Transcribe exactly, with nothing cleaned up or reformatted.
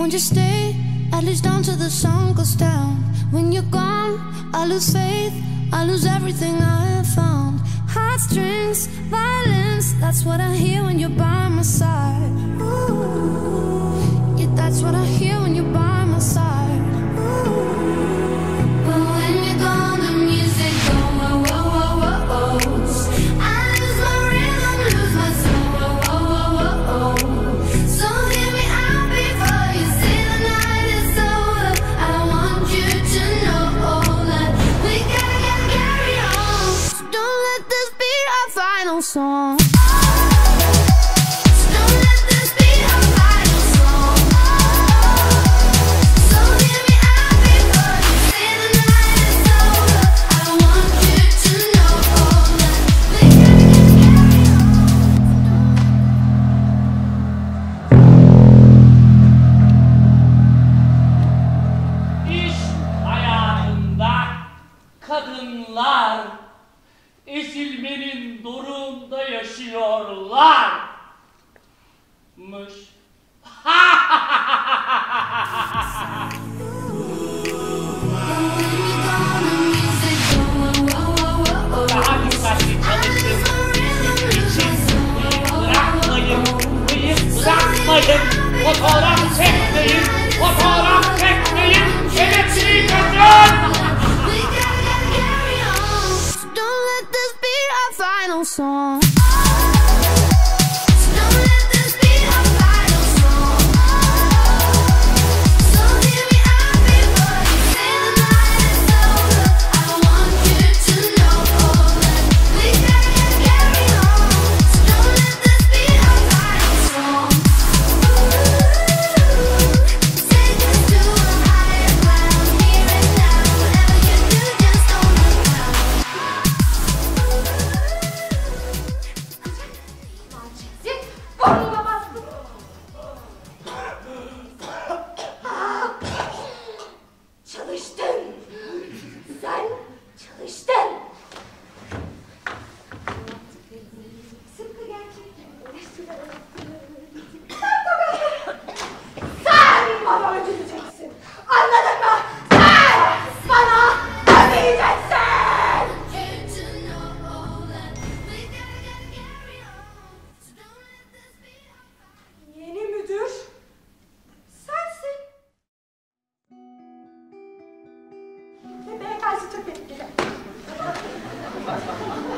Won't you stay, at least until the sun goes down? When you're gone, I lose faith, I lose everything I have found. Heartstrings, violence, that's what I hear when you're by my side. Ooh, yeah, that's what I hear when you're by my side. Ooh, but when you're gone, the music goes, whoa, whoa, whoa, whoa, whoa. I lose my rhythm, lose my soul, whoa, whoa, whoa, whoa, whoa. So hear me out before you say the night is over. I want you to know that we gotta get carried on. So don't let this be our final song. Kadınlar ezilmenin doruğunda yaşıyorlarmış. Daha dikkatli çalışın. İçin bırakmayın, bıyık bırakmayın. Fotoğraf çekmeyin, fotoğraf çekmeyin. Şerefsizliği kaçın. Final song. Çok etkili.